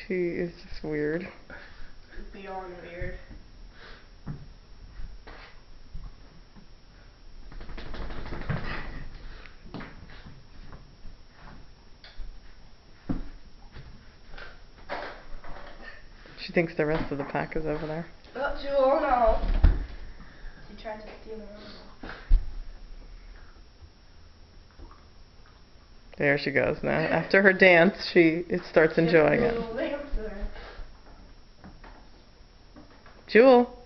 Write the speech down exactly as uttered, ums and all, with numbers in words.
She is just weird. Beyond weird. She thinks the rest of the pack is over there. Oh, Jewel, no. She tried to steal her own. There she goes now. After her dance, she it starts enjoying it. Jewel, Jewel.